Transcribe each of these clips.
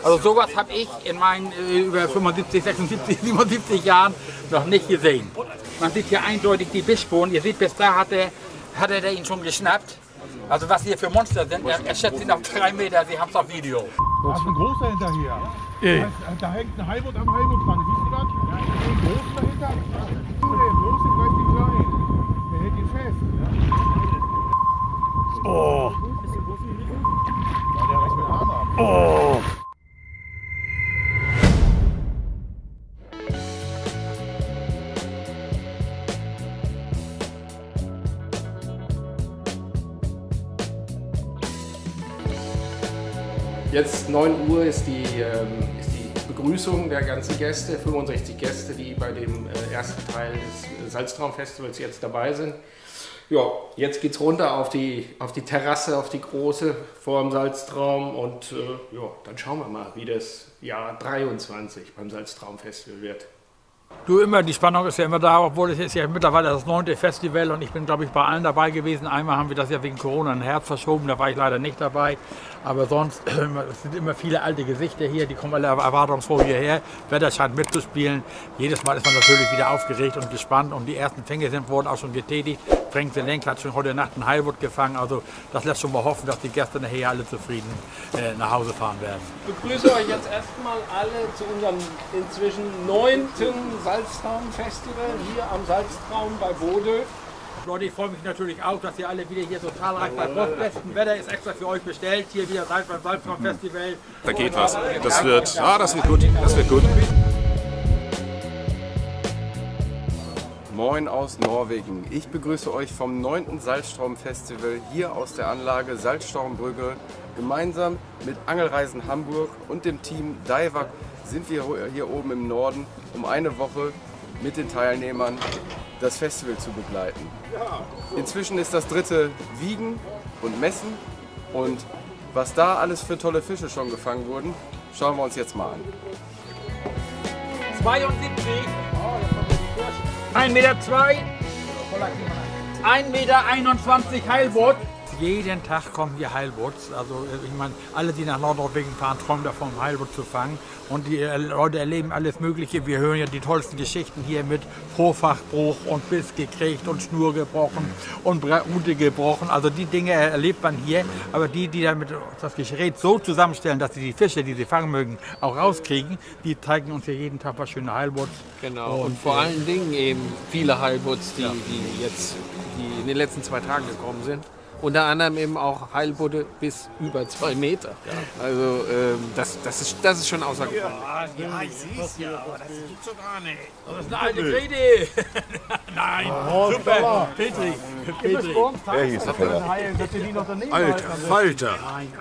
Also sowas habe ich in meinen über 75, 76, 77 Jahren noch nicht gesehen. Man sieht hier eindeutig die Bissspuren. Ihr seht, bis da hat er ihn schon geschnappt. Also was hier für Monster sind, er schätzt ihn auf 3 Meter, Sie haben es auf Video. Da ist ein großer hinterher. Da hängt ein Heilbutt am Heilbutt dran. Siehst du das? Den großen dahinter. Der große greift den kleinen. Der hält ihn fest. Oh. Ja, der reißt mit dem Arm ab. Oh. Jetzt 9 Uhr ist die Begrüßung der ganzen Gäste, 65 Gäste, die bei dem ersten Teil des Salztraumfestivals jetzt dabei sind. Ja, jetzt geht's runter auf die Terrasse, auf die große vor dem Salztraum und ja, dann schauen wir mal, wie das Jahr 23 beim Salztraumfestival wird. Du, immer, die Spannung ist ja immer da, obwohl es ist ja mittlerweile das 9. Festival und ich bin, glaube ich, bei allen dabei gewesen. Einmal haben wir das ja wegen Corona in Herbst verschoben, da war ich leider nicht dabei. Aber sonst, es sind immer viele alte Gesichter hier, die kommen alle erwartungsfroh hierher. Wetter scheint mitzuspielen. Jedes Mal ist man natürlich wieder aufgeregt und gespannt und die ersten Fänge wurden auch schon getätigt. Frank Zelenk hat schon heute Nacht einen Heilbutt gefangen, also das lässt schon mal hoffen, dass die Gäste nachher alle zufrieden nach Hause fahren werden. Ich begrüße euch jetzt erstmal alle zu unserem inzwischen 9. Salztraumfestival hier am Salztraum bei Bode. Leute, ich freue mich natürlich auch, dass ihr alle wieder hier so zahlreich bei besten Wetter ist extra für euch bestellt. Hier wieder seid beim Salztraumfestival. Da geht was. Das wird gut. Das wird gut. Moin aus Norwegen. Ich begrüße euch vom 9. Salztraumfestival hier aus der Anlage Salztraumbrücke. Gemeinsam mit Angelreisen Hamburg und dem Team Daiwa sind wir hier oben im Norden, um eine Woche mit den Teilnehmern das Festival zu begleiten. Inzwischen ist das 3. Wiegen und Messen und was da alles für tolle Fische schon gefangen wurden, schauen wir uns jetzt mal an. 72, 1,2 Meter, 1,21 Meter Heilbutt. Jeden Tag kommen hier Heilbutts. Also ich meine, alle, die nach Nordnorwegen fahren, träumen davon, einen Heilbutt zu fangen. Und die Leute erleben alles Mögliche. Wir hören ja die tollsten Geschichten hier mit Vorfachbruch und Biss gekriegt und Schnur gebrochen und Rute gebrochen. Also die Dinge erlebt man hier. Aber die damit das Gerät so zusammenstellen, dass sie die Fische, die sie fangen mögen, auch rauskriegen, die zeigen uns hier jeden Tag was schöne Heilbutts. Genau, und vor allen Dingen eben viele Heilbutts, die in den letzten 2 Tagen gekommen sind. Unter anderem eben auch Heilbutte bis über 2 Meter. Ja. Also das ist schon außergewöhnlich. Ja, ich sehe es ja, aber das gibt's doch gar nicht. Das ist eine alte Grete. Nein, super. Petri. Wer hieß der Fänger? Alter Falter.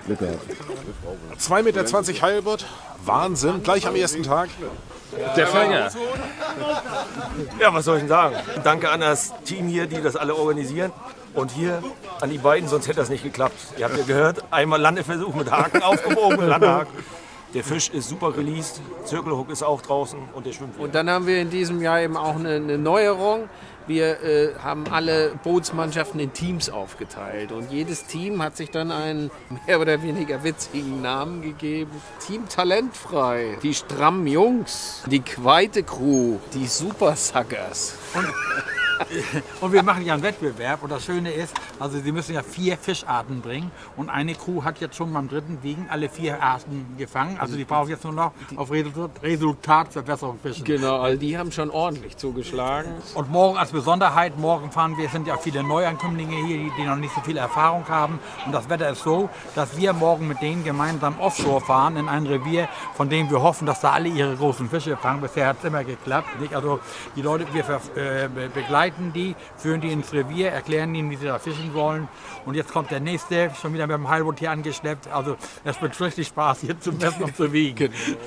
2,20 Meter Heilbutt. Wahnsinn, gleich am ersten Tag. Der Fänger. Ja, was soll ich denn sagen? Danke an das Team hier, die das alle organisieren. Und hier an die beiden, sonst hätte das nicht geklappt. Ihr habt ja gehört, einmal Landeversuch mit Haken aufgebogen, Landehaken. Der Fisch ist super released, Zirkelhook ist auch draußen und der schwimmt wieder. Und dann haben wir in diesem Jahr eben auch eine Neuerung. Wir haben alle Bootsmannschaften in Teams aufgeteilt und jedes Team hat sich dann einen mehr oder weniger witzigen Namen gegeben. Team Talentfrei, die Strammen Jungs, die Quaite Crew, die Super Suckers. Und wir machen ja einen Wettbewerb und das Schöne ist, also sie müssen ja 4 Fischarten bringen und eine Crew hat jetzt schon beim 3. Wiegen alle 4 Arten gefangen. Also die brauchen jetzt nur noch auf Resultatverbesserung fischen. Genau, also die haben schon ordentlich zugeschlagen. Und morgen als Besonderheit, morgen fahren wir, es sind ja viele Neuankömmlinge hier, die noch nicht so viel Erfahrung haben. Und das Wetter ist so, dass wir morgen mit denen gemeinsam offshore fahren in ein Revier, von dem wir hoffen, dass da alle ihre großen Fische fangen. Bisher hat es immer geklappt. Nicht? Also die Leute, wir begleiten die, führen die ins Revier, erklären ihnen, wie sie da fischen sollen. Und jetzt kommt der nächste, schon wieder mit dem Heilbutt hier angeschleppt. Also es wird richtig Spaß, hier zu messen und zu wiegen.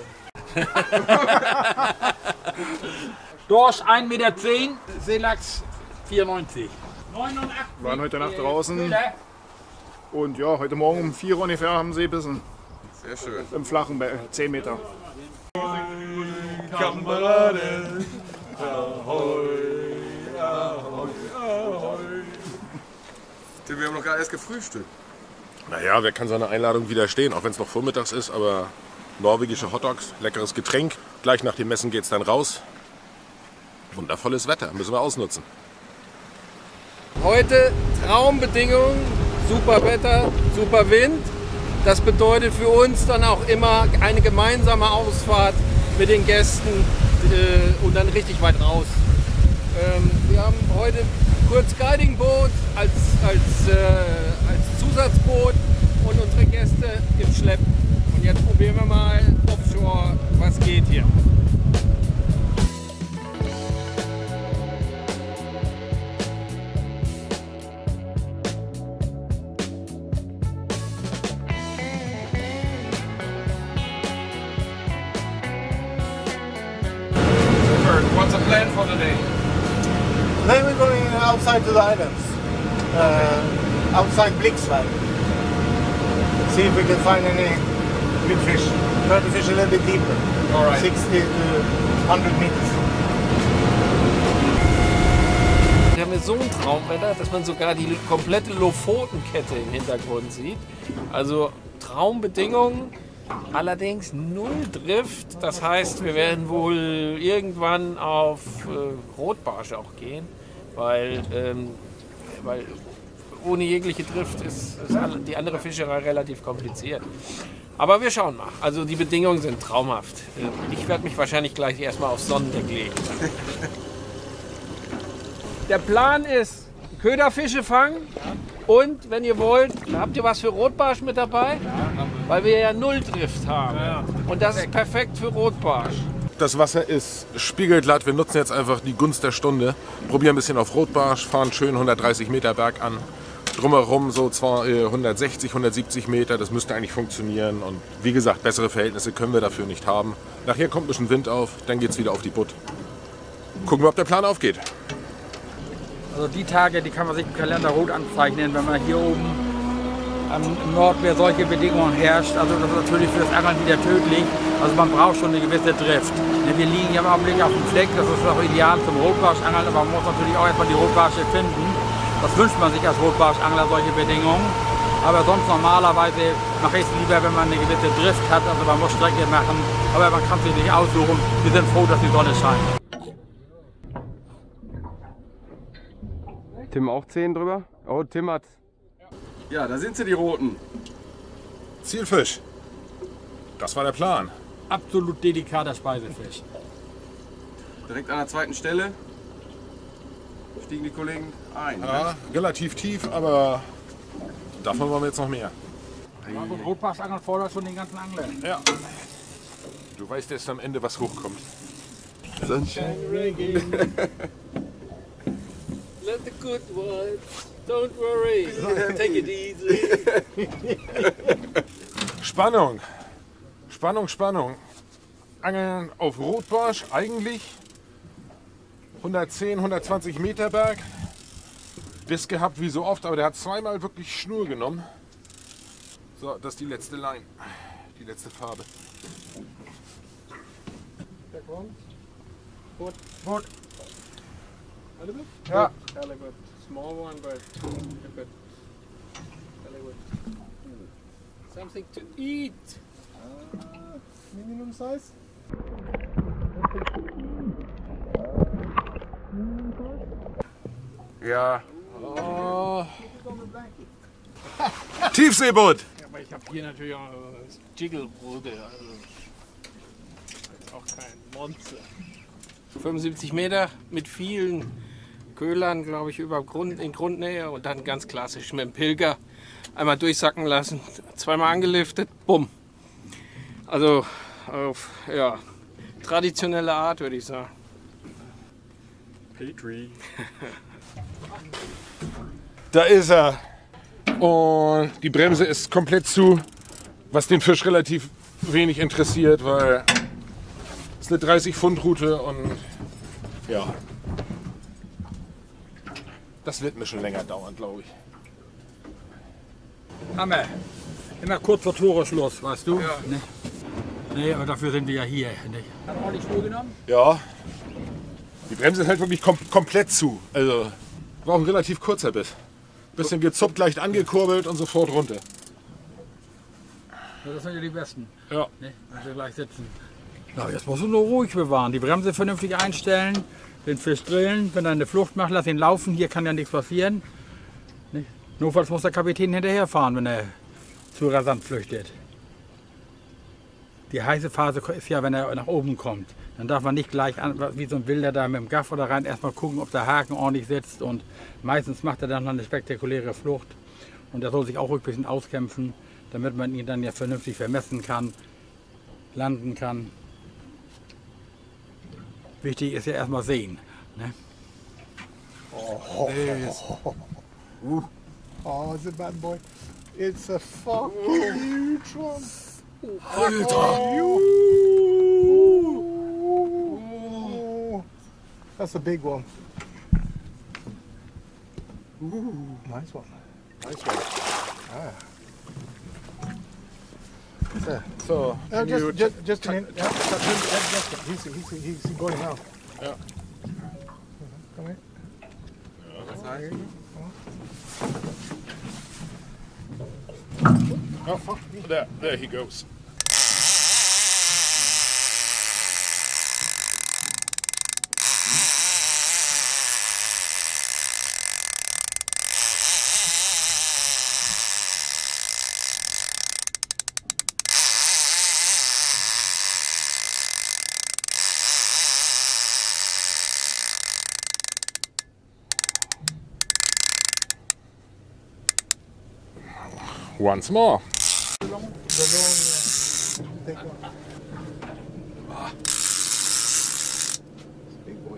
Dorsch 1,10 Meter, Seelachs 94. 89. Wir waren heute Nacht draußen und ja, heute Morgen um 4 Uhr ungefähr haben sie gebissen. Sehr schön. Im flachen 10 Meter. Kameraden, ahoi, ahoi, ahoi. Wir haben noch gar erst gefrühstückt. Naja, wer kann so einer Einladung widerstehen, auch wenn es noch vormittags ist, aber norwegische Hotdogs, leckeres Getränk. Gleich nach dem Messen geht es dann raus. Wundervolles Wetter, müssen wir ausnutzen. Heute Traumbedingungen, super Wetter, super Wind. Das bedeutet für uns dann auch immer eine gemeinsame Ausfahrt mit den Gästen und dann richtig weit raus. Wir haben heute kurz Guiding-Boot als Zusatzboot und unsere Gäste im Schlepp. Und jetzt probieren wir mal offshore, was geht hier. What's the plan for the day? Then we're going outside to the islands, outside Blixland. See if we can find any big fish. Try to fish a little bit deeper, All right. 60 to 100 meters. Wir haben jetzt so ein Traumwetter, dass man sogar die komplette Lofotenkette im Hintergrund sieht. Also Traumbedingungen, allerdings null Drift. Das heißt, wir werden wohl irgendwann auf Rotbarsch auch gehen, weil ohne jegliche Drift ist die andere Fischerei relativ kompliziert. Aber wir schauen mal. Also die Bedingungen sind traumhaft. Ich werde mich wahrscheinlich gleich erstmal aufs Sonnendeck legen. Der Plan ist, Köderfische fangen und, wenn ihr wollt, habt ihr was für Rotbarsch mit dabei? Weil wir ja null Drift haben. Und das ist perfekt für Rotbarsch. Das Wasser ist spiegelglatt. Wir nutzen jetzt einfach die Gunst der Stunde. Probieren ein bisschen auf Rotbarsch, fahren schön 130 Meter Berg an. Drumherum so zwar 160, 170 Meter. Das müsste eigentlich funktionieren. Und wie gesagt, bessere Verhältnisse können wir dafür nicht haben. Nachher kommt ein bisschen Wind auf, dann geht es wieder auf die Butt. Gucken wir, ob der Plan aufgeht. Also die Tage, die kann man sich im Kalender rot anzeichnen, wenn man hier oben im Nordmeer solche Bedingungen herrscht. Also das ist natürlich für das Angeln wieder tödlich. Also man braucht schon eine gewisse Drift. Wir liegen ja im Augenblick auf dem Fleck, das ist auch ideal zum Rotbarschangeln, aber man muss natürlich auch erstmal die Rotbarsche finden. Das wünscht man sich als Rotbarschangler, solche Bedingungen. Aber sonst normalerweise mache ich es lieber, wenn man eine gewisse Drift hat. Also man muss Strecke machen, aber man kann sich nicht aussuchen. Wir sind froh, dass die Sonne scheint. Tim auch 10 drüber? Oh, Tim hat... Ja, da sind sie, die Roten. Zielfisch. Das war der Plan. Absolut delikater Speisefisch. Direkt an der zweiten Stelle stiegen die Kollegen ein. Ja, relativ tief, aber davon wollen wir jetzt noch mehr. Ja, und Rotbarschangeln fordert schon den ganzen Angler. Ja. Du weißt erst am Ende, was hochkommt. Sunshine. Let the good ones, don't worry, take it easy. Spannung. Spannung, Spannung. Angeln auf Rotbarsch eigentlich 110, 120 Meter Berg. Biss gehabt wie so oft, aber der hat zweimal wirklich Schnur genommen. So, das ist die letzte Line. Die letzte Farbe. Der kommt. Gut. Ja. Halibut. Small one, but good. Halibut. Something to eat. Minimum size? Ja. Oh. Tiefseeboot! Ja, aber ich habe hier natürlich auch das Jiggleboote. Also ist auch kein Monster. 75 Meter mit vielen Köhlern, glaube ich, in Grundnähe und dann ganz klassisch mit dem Pilger einmal durchsacken lassen, zweimal angeliftet, bumm. Also auf traditionelle Art, würde ich sagen. Petri. Da ist er. Und die Bremse ist komplett zu, was den Fisch relativ wenig interessiert, weil es eine 30-Pfund-Route und ja, das wird mir schon länger dauern, glaube ich. Hammer. Immer kurz vor Toreschluss, weißt du? Ja. Nee, aber dafür sind wir ja hier. Nicht? Hat ordentlich Spur genommen? Ja, die Bremse ist halt wirklich komplett zu. Also war auch ein relativ kurzer Biss. Bisschen gezuppt, leicht angekurbelt und sofort runter. Ja, das sind ja die besten. Ja. Ne? Wenn sie gleich sitzen. Ja, jetzt musst du nur ruhig bewahren. Die Bremse vernünftig einstellen, den Fisch drillen. Wenn er eine Flucht macht, lass ihn laufen. Hier kann ja nichts passieren. Ne? Notfalls muss der Kapitän hinterherfahren, wenn er zu rasant flüchtet. Die heiße Phase ist ja, wenn er nach oben kommt. Dann darf man nicht gleich wie so ein Wilder da mit dem Gaff oder rein erstmal gucken, ob der Haken ordentlich sitzt. Und meistens macht er dann noch eine spektakuläre Flucht. Und er soll sich auch ruhig ein bisschen auskämpfen, damit man ihn dann ja vernünftig vermessen kann, landen kann. Wichtig ist ja erstmal sehen. Ne? Oh, it's a bad boy. It's a fucking huge one. Oh, that's a big one. Nice one. Nice one. Ah. So, just a minute. Yeah, he's going now. Yeah. Come here. Here you go. Oh, there he goes. Once more. Big boy.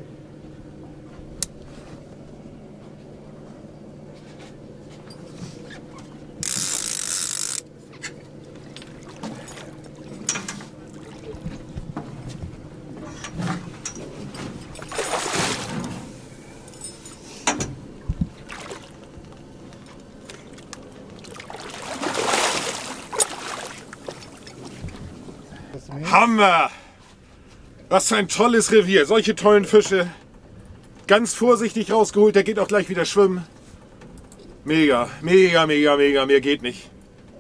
Hammer! Was für ein tolles Revier. Solche tollen Fische. Ganz vorsichtig rausgeholt. Der geht auch gleich wieder schwimmen. Mega, mega, mega, mega. Mehr geht nicht.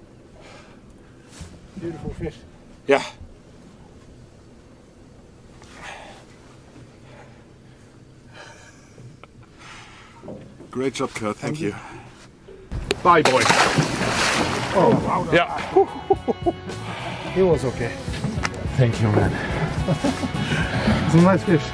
Beautiful fish. Ja. Great job, Kurt. Thank you. Bye, boy. Oh, wow. Ja. It was okay. Thank you, man. It's a nice fish.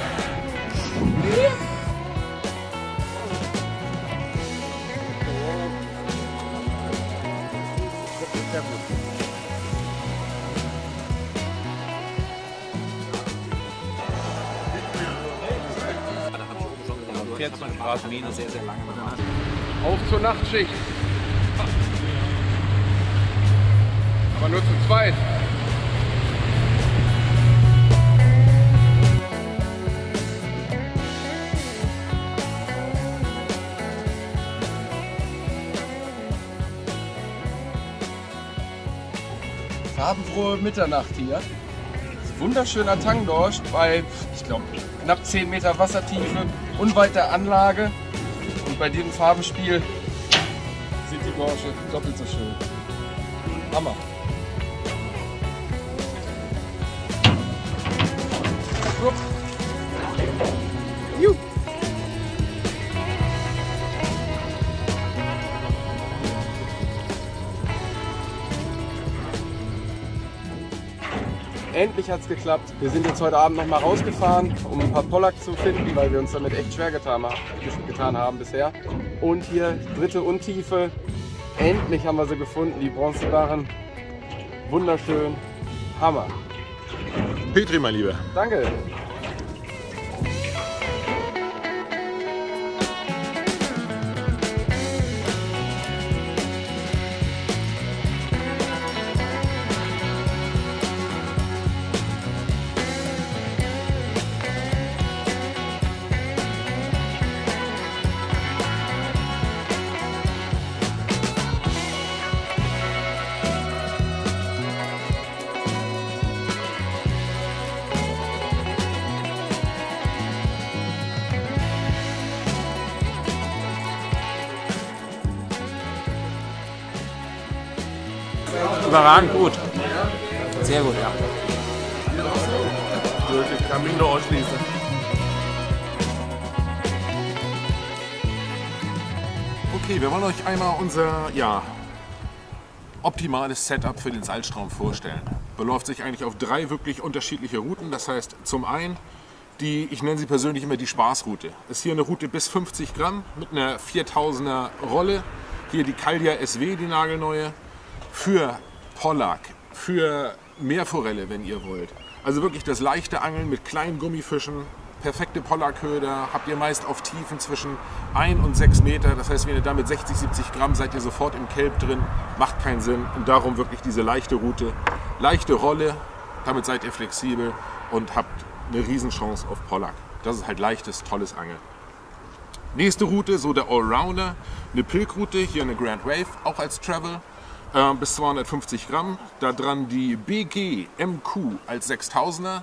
Auf zur Nachtschicht. Aber nur zu zweit. Farbenfrohe Mitternacht hier. Wunderschöner Tangdorsch bei, ich glaube, knapp 10 Meter Wassertiefe, unweit der Anlage. Und bei diesem Farbenspiel sind die Dorsche doppelt so schön. Hammer. Juhu. Endlich hat es geklappt. Wir sind jetzt heute Abend noch mal rausgefahren, um ein paar Pollack zu finden, weil wir uns damit echt schwer getan haben bisher. Und hier dritte Untiefe. Endlich haben wir sie gefunden, die Bronzebarren. Wunderschön. Hammer. Petri, mein Lieber. Danke. Überragend gut. Sehr gut, ja. Ich kann mich nur ausschließen. Okay, wir wollen euch einmal unser optimales Setup für den Salzstraum vorstellen. Beläuft sich eigentlich auf 3 wirklich unterschiedliche Routen. Das heißt, zum einen ich nenne sie persönlich immer die Spaßroute. Ist hier eine Route bis 50 Gramm mit einer 4000er Rolle. Hier die Caldia SW, die nagelneue, für Pollack, für Meerforelle, wenn ihr wollt. Also wirklich das leichte Angeln mit kleinen Gummifischen, perfekte Pollackköder, habt ihr meist auf Tiefen zwischen 1 und 6 Meter. Das heißt, wenn ihr da mit 60, 70 Gramm seid ihr sofort im Kelb drin, macht keinen Sinn. Und darum wirklich diese leichte Route, leichte Rolle, damit seid ihr flexibel und habt eine Riesenchance auf Pollack. Das ist halt leichtes, tolles Angeln. Nächste Route, so der Allrounder, eine Pilkroute, hier eine Grand Wave, auch als Travel, bis 250 Gramm. Da dran die BG MQ als 6000er,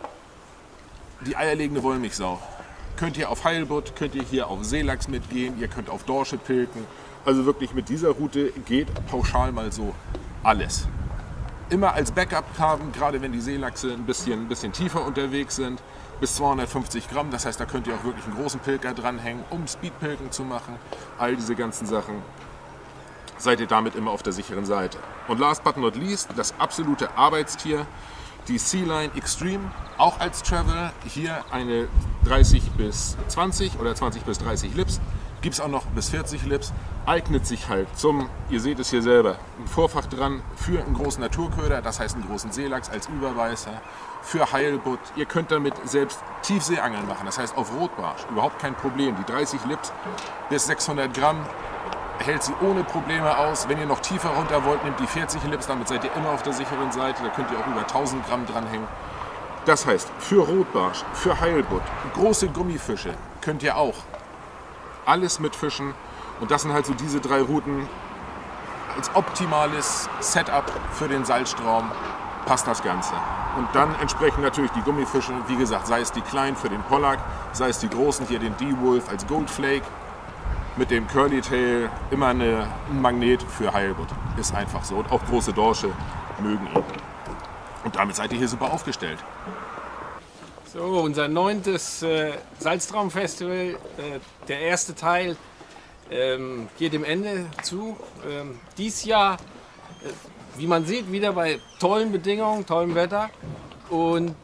die eierlegende Wollmilchsau. Könnt ihr auf Heilbutt, könnt ihr hier auf Seelachs mitgehen, ihr könnt auf Dorsche pilken. Also wirklich mit dieser Route geht pauschal mal so alles. Immer als Backup haben, gerade wenn die Seelachse ein bisschen tiefer unterwegs sind, bis 250 Gramm. Das heißt, da könnt ihr auch wirklich einen großen Pilker dranhängen, um Speedpilken zu machen. All diese ganzen Sachen. Seid ihr damit immer auf der sicheren Seite. Und last but not least, das absolute Arbeitstier, die Sea-Line Extreme, auch als Travel. Hier eine 30 bis 20 oder 20 bis 30 Lips. Gibt es auch noch bis 40 Lips. Eignet sich halt zum, ihr seht es hier selber, ein Vorfach dran für einen großen Naturköder, das heißt einen großen Seelachs als Überbeißer, für Heilbutt. Ihr könnt damit selbst Tiefseeangeln machen, das heißt auf Rotbarsch, überhaupt kein Problem. Die 30 Lips bis 600 Gramm hält sie ohne Probleme aus. Wenn ihr noch tiefer runter wollt, nehmt die 40 Lips, damit seid ihr immer auf der sicheren Seite. Da könnt ihr auch über 1000 Gramm dranhängen. Das heißt, für Rotbarsch, für Heilbutt, große Gummifische könnt ihr auch alles mitfischen. Und das sind halt so diese 3 Routen. Als optimales Setup für den Salzstraum passt das Ganze. Und dann entsprechend natürlich die Gummifische, wie gesagt, sei es die kleinen für den Pollack, sei es die großen, hier den D-Wolf als Goldflake. Mit dem Curly Tail immer ein Magnet für Heilbutt. Ist einfach so. Und auch große Dorsche mögen ihn. Und damit seid ihr hier super aufgestellt. So, unser 9. Salztraumfestival, der erste Teil, geht dem Ende zu. Dies Jahr, wie man sieht, wieder bei tollen Bedingungen, tollem Wetter. Und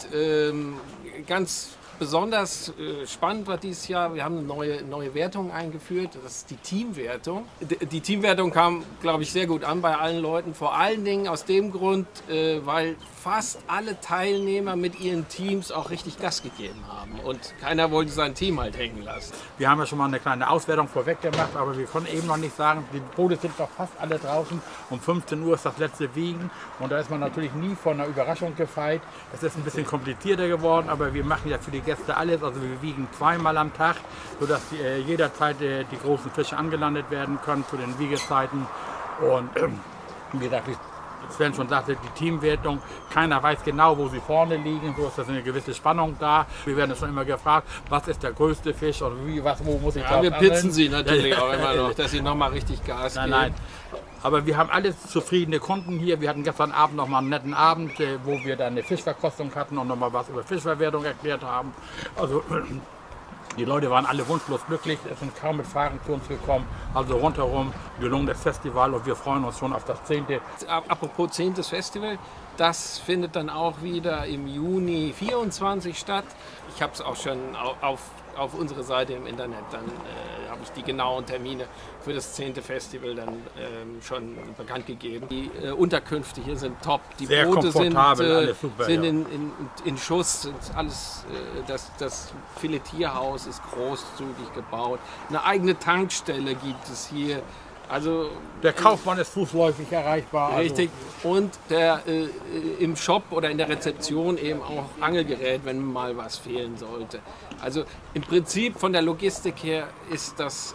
ganz besonders spannend war dieses Jahr, wir haben eine neue Wertung eingeführt, das ist die Teamwertung. Die Teamwertung kam, glaube ich, sehr gut an bei allen Leuten, vor allen Dingen aus dem Grund, weil fast alle Teilnehmer mit ihren Teams auch richtig Gas gegeben haben und keiner wollte sein Team halt hängen lassen. Wir haben ja schon mal eine kleine Auswertung vorweg gemacht, aber wir konnten eben noch nicht sagen, die Boote sind doch fast alle draußen. Um 15 Uhr ist das letzte Wiegen und da ist man natürlich nie von einer Überraschung gefeit. Es ist ein bisschen komplizierter geworden, aber wir machen ja für die Gäste alles. Also wir wiegen 2-mal am Tag, sodass jederzeit die großen Fische angelandet werden können zu den Wiegezeiten. Und wie gesagt, Sven schon sagte, die Teamwertung, keiner weiß genau, wo sie vorne liegen, so ist das eine gewisse Spannung da. Wir werden schon immer gefragt, was ist der größte Fisch oder wo muss ich drauf wir angeln? pitzen sie natürlich auch immer noch, dass sie nochmal richtig Gas geben. Nein. Aber wir haben alles zufriedene Kunden hier. Wir hatten gestern Abend noch mal einen netten Abend, wo wir dann eine Fischverkostung hatten und noch mal was über Fischverwertung erklärt haben. Also die Leute waren alle wunschlos glücklich, es sind kaum mit Fragen zu uns gekommen. Also rundherum gelungenes Festival und wir freuen uns schon auf das 10. Apropos 10. Festival, das findet dann auch wieder im Juni 24 statt. Ich habe es auch schon auf unsere Seite im Internet, dann habe ich die genauen Termine für das 10. Festival dann schon bekannt gegeben. Die Unterkünfte hier sind top, die sehr Boote sind alles super, sind ja. in Schuss, sind alles, das Filetierhaus ist großzügig gebaut. Eine eigene Tankstelle gibt es hier. Also, der Kaufmann ist fußläufig erreichbar. Richtig. Und im Shop oder in der Rezeption eben auch Angelgerät, wenn mal was fehlen sollte. Also im Prinzip von der Logistik her ist das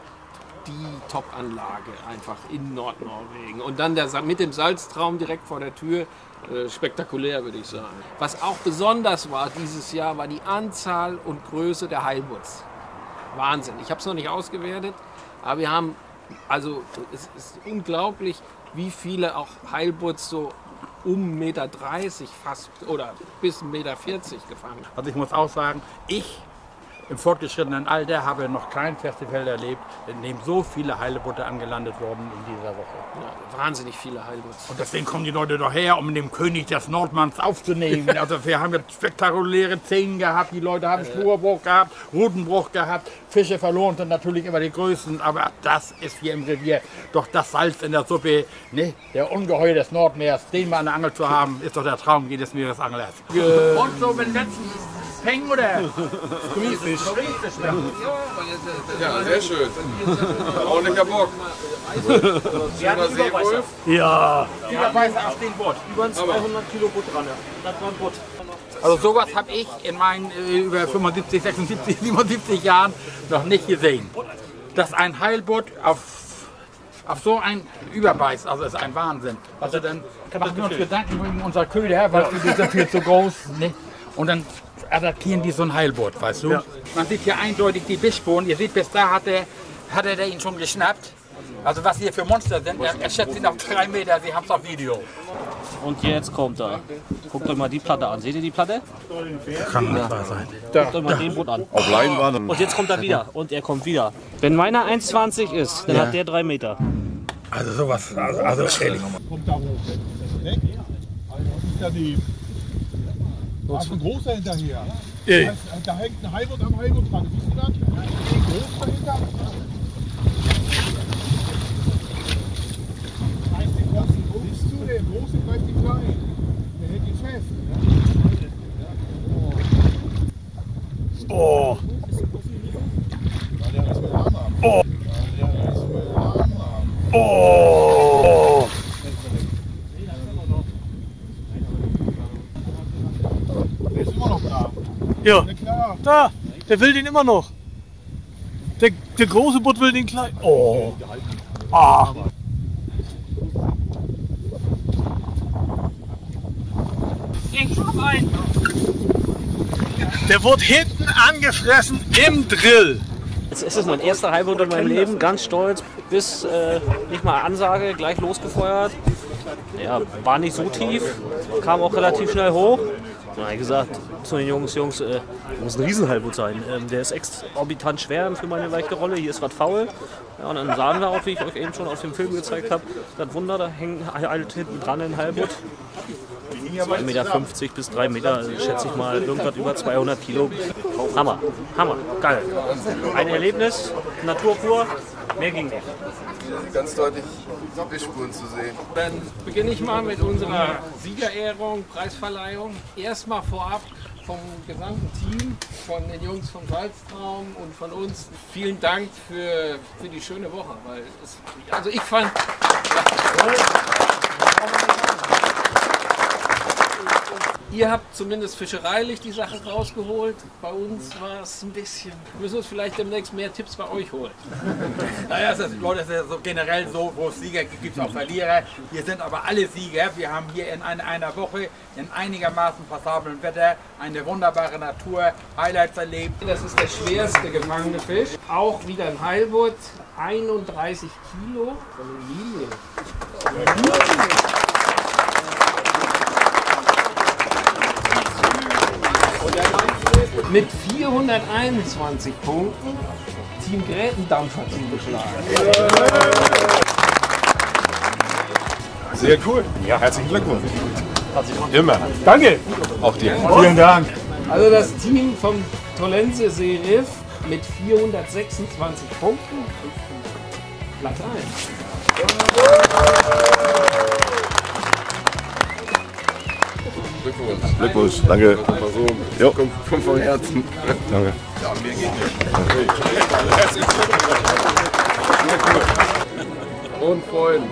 die Top-Anlage einfach in Nordnorwegen. Und dann mit dem Salztraum direkt vor der Tür, spektakulär würde ich sagen. Was auch besonders war dieses Jahr, war die Anzahl und Größe der Heilbutts. Wahnsinn. Ich habe es noch nicht ausgewertet, aber wir haben, also es ist unglaublich, wie viele auch Heilboots so um 1,30 Meter fast oder bis 1,40 Meter gefangen. Also ich muss auch sagen, ich im fortgeschrittenen Alter habe noch kein Festival erlebt, in dem so viele Heileboote angelandet wurden in dieser Woche. Ja, wahnsinnig viele Heilboots. Und deswegen kommen die Leute doch her, um den König des Nordmanns aufzunehmen. Also wir haben jetzt spektakuläre Szenen gehabt, die Leute haben Spurbruch gehabt, Rutenbruch gehabt, Fische verloren sind natürlich immer die größten, aber das ist hier im Revier doch das Salz in der Suppe, ne? Der Ungeheuer des Nordmeers, den mal an der Angel zu haben, ist doch der Traum jedes Meeresanglers. Und so mit letzten Hängen oder? Grießfisch. Ja, sehr schön. Ordentlicher Bock. Schöner Seewolf. Ja. Überweise auf den Boot. Über ein 200 Kilo Boot dran. Das war ein Boot. Also sowas habe ich in meinen über 75, 76, 77 Jahren noch nicht gesehen. Dass ein Heilboot auf so ein überbeißt, also ist ein Wahnsinn. Also dann machen wir uns Gedanken wegen unserer Köder, weil die sind viel zu groß. Ne? Und dann attackieren die so ein Heilboot, weißt du? Ja. Man sieht hier eindeutig die Bissspuren. Ihr seht, bis da hat er ihn schon geschnappt. Also was hier für Monster sind, er schätzt ihn auf 3 Meter, Sie haben es auf Video. Und jetzt kommt er. Guckt euch mal die Platte an. Seht ihr die Platte? Kann nicht wahr sein. Guckt euch mal den Boot an. Auf Leinwand. Und jetzt kommt er wieder. Und er kommt wieder. Wenn meiner 1,20 ist, dann hat der 3 Meter. Also sowas, also ehrlich. Kommt da hoch. Weg. Daneben. Da ist ein großer hinterher. Da hängt ein Heilboot am Heilboot dran. Siehst du das? Groß dahinter. Siehst du, der große greift den kleinen. Der hält ihn fest. Oh. Der ist mit Arm ab. Oh. Der ist mit Arm ab. Oh. Der ist immer noch da. Ja, Klar. da, der will den immer noch. Der große Boot will den kleinen. Oh. Ah. Ich hab einen. Der wurde hinten angefressen im Drill. Es ist mein erster Heilboot in meinem Leben, ganz stolz, bis nicht mal Ansage, gleich losgefeuert. Ja, war nicht so tief, kam auch relativ schnell hoch. Dann habe ich gesagt zu den Jungs, muss ein Riesenheilboot sein. Der ist exorbitant schwer für meine leichte Rolle, hier ist was faul. Ja, und dann sahen wir auch, wie ich euch eben schon auf dem Film gezeigt habe, das Wunder, da hängt halt hinten dran ein Heilboot. 2,50 Meter bis 3 Meter, also schätze ich mal irgendwas über 200 Kilo. Hammer, Hammer, geil. Ein Erlebnis, Natur pur, mehr ging nicht. Ganz deutlich Bissspuren zu sehen. Dann beginne ich mal mit unserer Siegerehrung, Preisverleihung. Erstmal vorab vom gesamten Team, von den Jungs vom Salztraum und von uns. Vielen Dank für die schöne Woche. Weil also ich fand... Ihr habt zumindest fischereilich die Sache rausgeholt. Bei uns war es ein bisschen. Wir müssen uns vielleicht demnächst mehr Tipps bei euch holen. Naja, Leute, das ist ja so generell so, wo es Sieger gibt, gibt es auch Verlierer. Wir sind aber alle Sieger. Wir haben hier in einer Woche in einigermaßen passablem Wetter eine wunderbare Natur, Highlights erlebt. Das ist der schwerste gefangene Fisch. Auch wieder ein Heilbutt, 31 Kilo. Mit 421 Punkten Team Grätendampfer zugeschlagen. Sehr cool. Ja, herzlichen Glückwunsch. Immer. Danke. Auch dir. Vielen Dank. Also das Team vom Tollense Seeriff mit 426 Punkten. Platz 1. Glückwunsch. Glückwunsch. Danke. So, Jo. kommt vom Herzen. Danke. Ja, mir geht nicht. Und Freunde.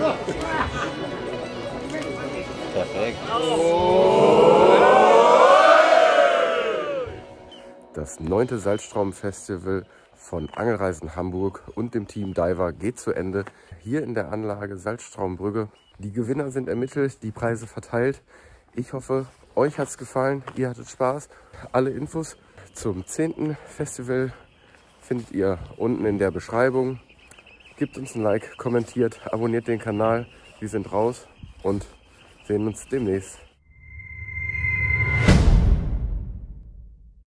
Perfekt. Das 9. Salzstraumen-Festival von Angelreisen Hamburg und dem Team Diver geht zu Ende. Hier in der Anlage Salzstraumbrügge. Die Gewinner sind ermittelt, die Preise verteilt. Ich hoffe, euch hat es gefallen, ihr hattet Spaß. Alle Infos zum 10. Festival findet ihr unten in der Beschreibung. Gebt uns ein Like, kommentiert, abonniert den Kanal. Wir sind raus und sehen uns demnächst.